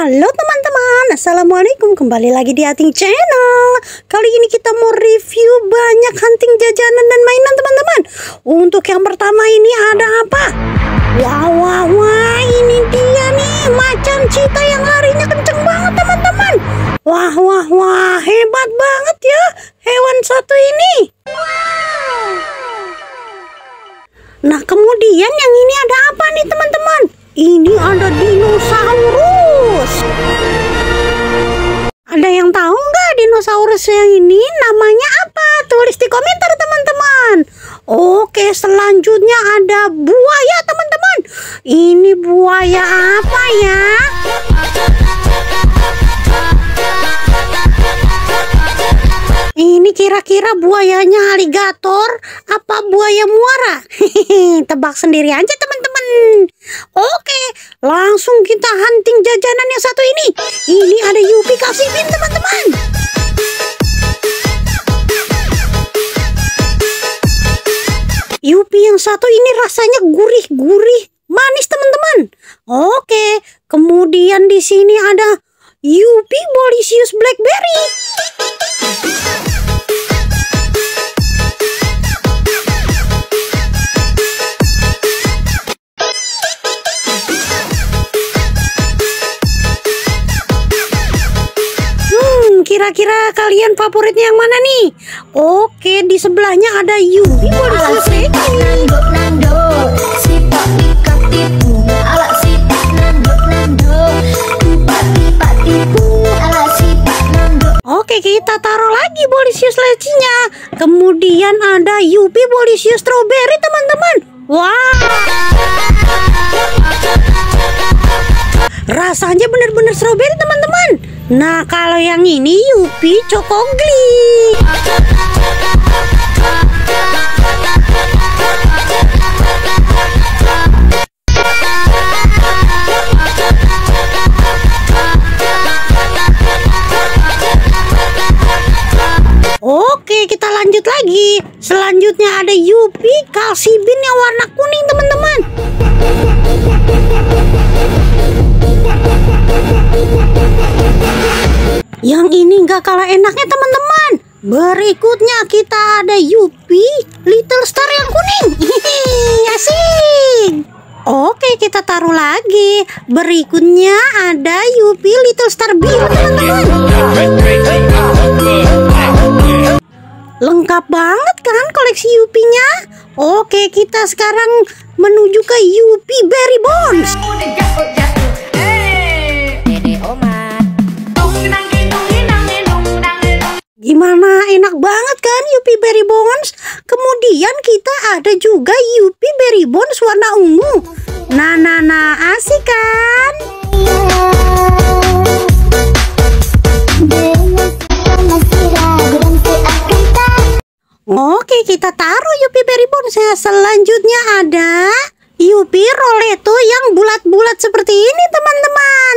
Halo teman-teman, assalamualaikum, kembali lagi di Ating Channel. Kali ini kita mau review banyak hunting jajanan dan mainan teman-teman. Untuk yang pertama ini ada apa? Wah, ini dia nih, macan cita yang larinya kenceng banget teman-teman. Wah, hebat banget ya hewan satu ini. Nah, kemudian yang ini ada apa nih teman-teman? Ini ada dinosaurus. Ada yang tahu nggak dinosaurus yang ini namanya apa? Tulis di komentar teman-teman. Oke, selanjutnya ada buaya teman-teman. Ini buaya apa ya? Ini kira-kira buayanya aligator apa buaya muara? Tebak sendiri aja teman-teman. Oke, langsung kita hunting jajanan yang satu ini. Ini ada Yupi Kalsibin teman-teman. Yupi yang satu ini rasanya gurih-gurih, manis teman-teman. Oke, kemudian di sini ada Yupi Bolisius Blackberry. Kira-kira kalian favoritnya yang mana nih? Oke, di sebelahnya ada Yupi Bolisius Oke, kita taruh lagi Bolisius lecinya. Kemudian ada Yupi Bolisius Strawberry teman-teman. Wah, rasanya bener-bener strawberry teman-teman. Nah, kalau yang ini Yupi Cokogli. Oke, kita lanjut lagi. Selanjutnya ada Yupi Kalsibin yang warna kuning teman-teman. Yang ini nggak kalah enaknya teman-teman. Berikutnya kita ada Yupi Little Star yang kuning. Asik. Oke, kita taruh lagi. Berikutnya ada Yupi Little Star biru teman-teman. Lengkap banget kan koleksi Yupinya. Oke, kita sekarang menuju ke Yupi Berry Bones. Gimana, enak banget kan Yupi Berry Bones? Kemudian kita ada juga Yupi Berry Bones warna ungu. Nah, asik kan? Oke, kita taruh Yupi Berry Bones ya. Selanjutnya ada Yupi Roleto yang bulat-bulat seperti ini teman-teman.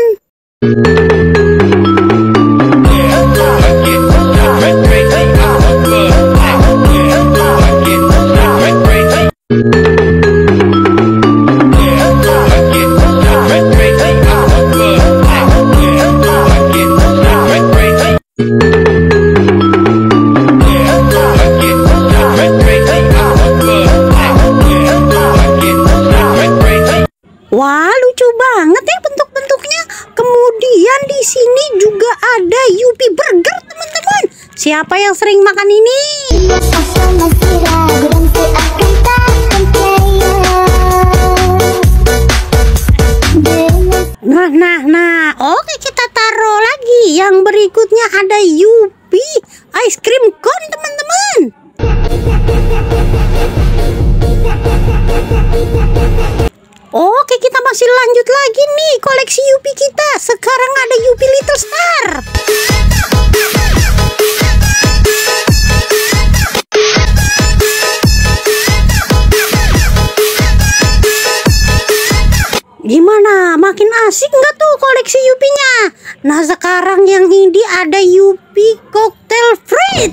Wah, lucu banget ya bentuk-bentuknya. Kemudian di sini juga ada Yupi Burger teman-teman. Siapa yang sering makan ini? Nah. Oke, kita taruh lagi. Yang berikutnya ada Yupi Ice Cream Cone teman-teman. Oke, kita masih lanjut lagi nih koleksi Yupi kita. Sekarang ada Yupi Little Star. Gimana? Makin asik nggak tuh koleksi Yupinya? Nah, sekarang yang ini ada Yupi Cocktail Fruit.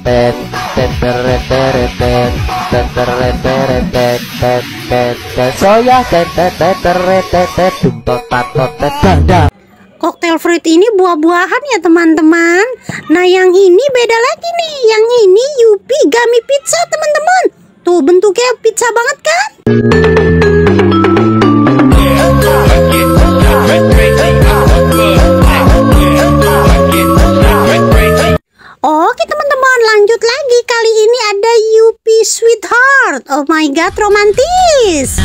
Cocktail fruit ini buah-buahan ya teman-teman. Nah yang ini beda lagi nih. Yang ini Yupi Gummy Pizza teman-teman. Tuh bentuknya pizza banget kan? Oke teman-teman, lanjut lagi. Kali ini ada Yupi Sweetheart. Oh my god, romantis.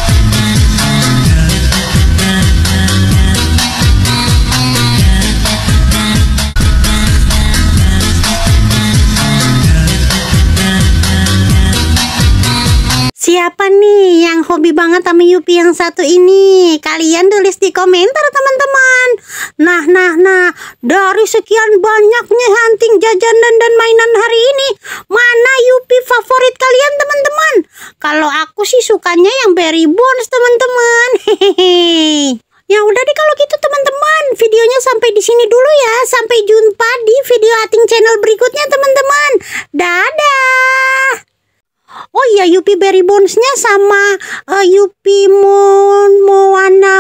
Siapa nih yang hobi banget sama Yupi yang satu ini? Kalian tulis di komentar teman-teman. Nah, dari sekian banyaknya hunting jajanan dan mainan hari ini, mana Yupi favorit kalian teman-teman? Kalau aku sih sukanya yang Berry Bones teman-teman. Hehehe. Ya udah deh kalau gitu teman-teman, videonya sampai di sini dulu ya. Sampai jumpa di video Ating channel berikutnya teman-teman. Dadah. Oh iya, Yupi Berry Bones-nya sama Yupi Moana